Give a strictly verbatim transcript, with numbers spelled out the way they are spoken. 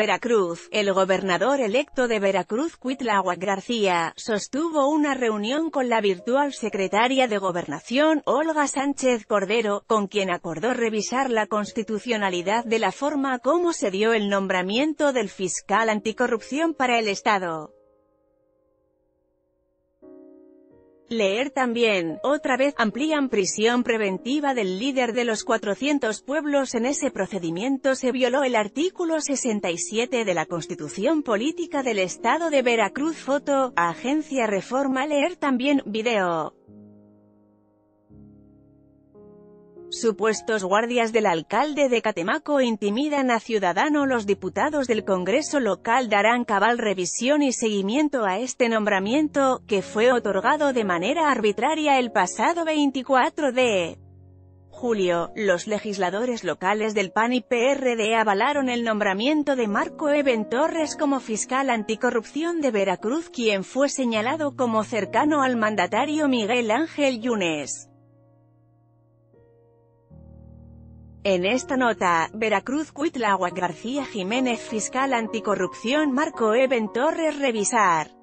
Veracruz. El gobernador electo de Veracruz, Cuitláhuac García, sostuvo una reunión con la virtual secretaria de Gobernación, Olga Sánchez Cordero, con quien acordó revisar la constitucionalidad de la forma como se dio el nombramiento del fiscal anticorrupción para el Estado. Leer también, otra vez, amplían prisión preventiva del líder de los cuatrocientos pueblos. En ese procedimiento se violó el artículo sesenta y siete de la Constitución Política del Estado de Veracruz. Foto, Agencia Reforma. Leer también, video. Supuestos guardias del alcalde de Catemaco intimidan a ciudadano. Los diputados del Congreso local darán cabal revisión y seguimiento a este nombramiento, que fue otorgado de manera arbitraria el pasado veinticuatro de julio. Los legisladores locales del P A N y P R D avalaron el nombramiento de Marco Eben Torres como fiscal anticorrupción de Veracruz, quien fue señalado como cercano al mandatario Miguel Ángel Yunes. En esta nota, Veracruz. Cuitláhuac García Jiménez, fiscal anticorrupción. Marco Eben Torres. Revisar.